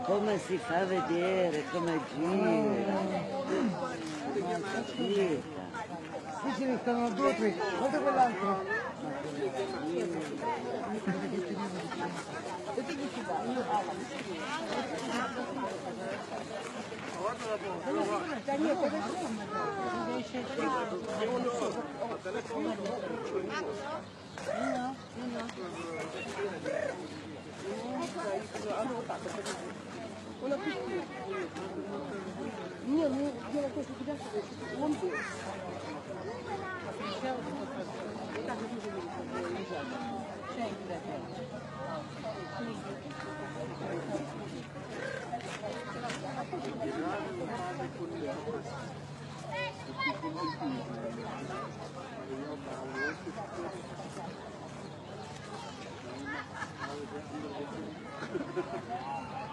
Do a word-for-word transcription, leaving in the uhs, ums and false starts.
come si fa a vedere, come gira. Ma gira. Qui ce ne stanno due o tre, guarda quell'altro. Una piccola. Io non gliela questo diverso perché non vedo. Thank you.